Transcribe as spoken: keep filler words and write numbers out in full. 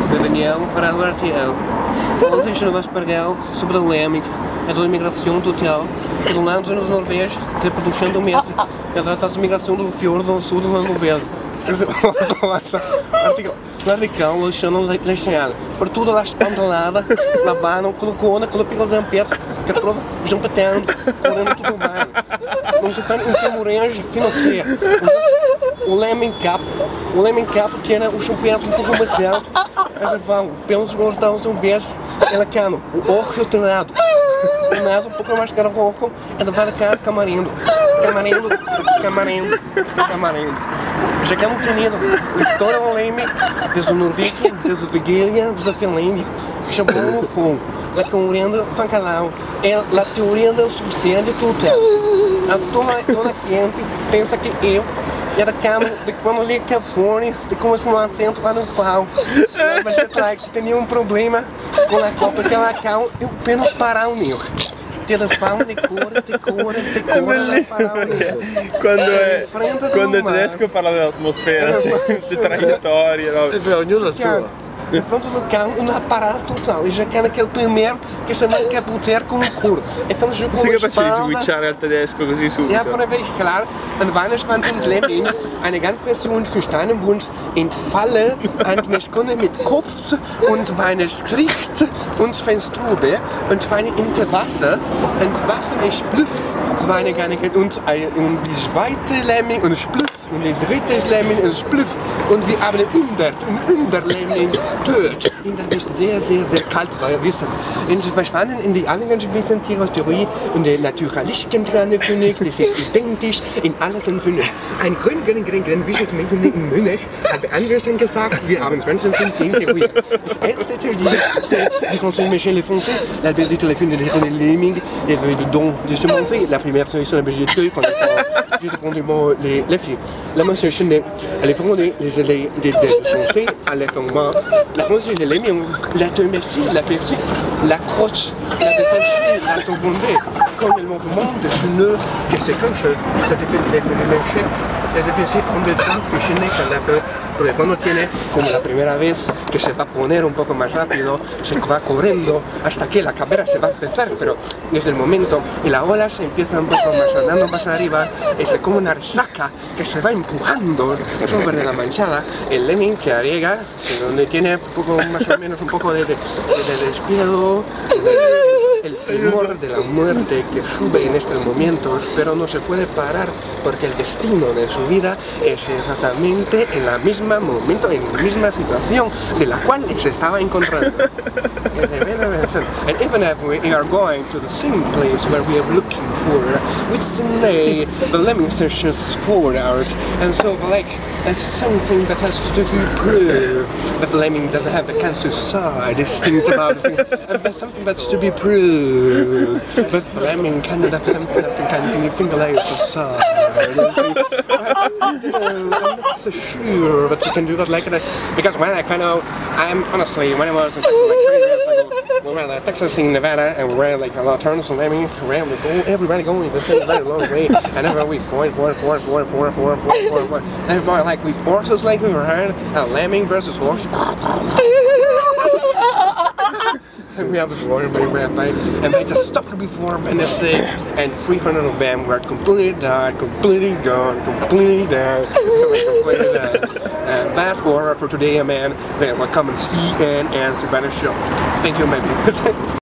Daniel para o R T L. Ontem já não esparguel sobre a Lemming, a da imigração total, que de um lado nos Norvégio, que produção do metro, e da outra imigração do fiordo do sul do Norvégio. Artigo, radical, lasciando lasciado. Per tutto la spantolata, la mano, colocou aquela pila Pedro, que prova, jumpatando, correndo tudo bem. Não se faz um tempo range financeiro. O Lemming Cup, o Lemming Cup tinha o campeonato um pouco mais alto, mas vão, pelos gordões do beijo, ela cano, o orco treinado. Treinado um pouco mais caro o orco, ela vai cá camarindo, camarindo, camarindo, camarindo. Já que é um tenido, a história do Lemming, desde o Norvégio, desde a Vigília, desde a Finlândia, chamou no fundo, la correndo fancanal, é a teoria do subsídio total. Toda a gente pensa que eu era cano de quando li Califórnia, de como esse acento lá no Fal. Mas é claro que tinha um problema com a copa que ela caiu e o peno parar o meu. Telefone de cura, de cura, de cura, parar o meu. Quando é, quando é tedesco parla dell'atmosfera, assim, de trajetória. É verdade, eu sou. Em frente do carro, uma parada total. E já que naquele primeiro che sembra che a poter con il culo. E fanno giù con la spalla. Sì che switchare al tedesco così subito. Ja, von der klar, an Weihnachtswand und Lemming, eine ganz Person für Steinenwund entfalle, und Meskunde mit Kopf und Weihnachtsgericht und Fenstrube und Weine in der Wasser und Wasser ist Spliff. Es war eine gar nicht und die zweite Lemming und Spliff und die dritte Lemming und Spliff und wir haben hundert und hundert Lemming tot. In der ist sehr, sehr, sehr kalt, weil wir wissen. Und sie verschwanden in die anderen Wissenschaftstheorie und die naturalistischen Physik, die sind identisch in alles und Fünde. Ein grün, grün, grün, grün Wissenschaftsmensch in München hat Andersen gesagt, wir haben zwanzig Theorien. Das erste Theorie, c'est die Conseil Michel Léfoncé, la de tous les films de René Lemming, les dons de ce monde fait, la première solution de la B G T, quand j'ai répondu bon, les, les filles. La monsieur Chenet, elle est vraiment des élèves de son fait, elle est vraiment, la monsieur de Lemming, la te merci, la percée, la croche, la détachée, la tombondée, quand il mouvement de cheneux, que c'est comme ça, ça te fait les méchants, les effets on de temps que Chenet quand la fait, porque cuando tiene, como la primera vez, que se va a poner un poco más rápido, se va corriendo hasta que la carrera se va a empezar, pero desde el momento y la ola se empieza un poco más andando más arriba, es como una resaca que se va empujando sobre la manchada, el Lemming que arriesga, donde tiene un poco, más o menos un poco de, de, de despido, de, el temor de la muerte que sube en estos momentos, pero no se puede parar porque el destino de su vida es exactamente en la misma momento, en la misma situación de la cual se estaba encontrando. And even if we are going to the same place where we are looking for, we see the Lemming sessions forward out, and so like as something that has to be proved that the Lemming doesn't have the chance to decide things about things, and that's something that's to be proved. But the Lemming kind of that's something that can be finger layers aside. I'm not so sure that we can do that like that because when I kind of, I'm honestly when I was in Texas, like three years ago, we were in Texas in Nevada and we were like a lot of turns and Lemming around, we go everybody going the same very long way, and everybody we four four four four four four four four four, and everybody like with horses like we were heard, a Lemming versus horse. We have this water very bad night, and they just stopped before Venice, and three hundred of them were completely died, completely gone, completely dead, completely dead. And that's all for today, man. Then we'll come and see and answer Spanish show. Thank you, man.